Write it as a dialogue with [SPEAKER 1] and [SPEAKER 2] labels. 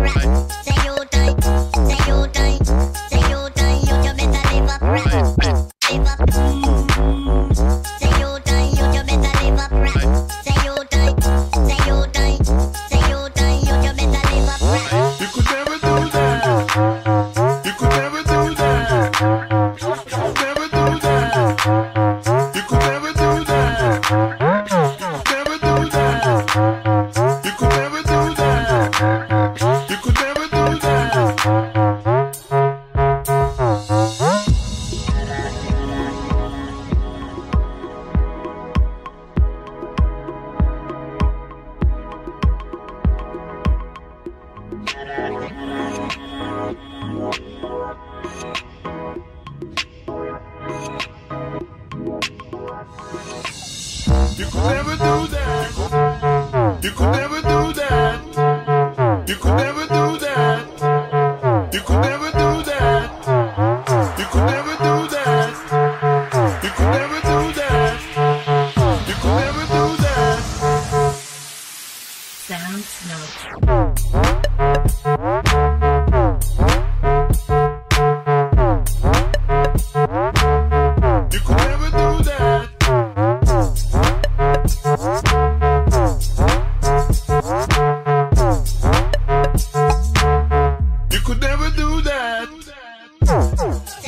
[SPEAKER 1] right. Say you tight, say you tight, say you tight. You better live up right. Live up. Say you tight, you better live up right. Say you tight, say you tight, say you tight. You better live up right.
[SPEAKER 2] You could never do that. You could never do that. Never do that. You could never do that. Never do that. You could never do that. You could never do that. You could never do that. You could never do that. You could never do that. You could never do that. You could never do that. You could never do that. You could never do that.
[SPEAKER 3] Sound Snow.
[SPEAKER 2] You could never do that. You could never do that.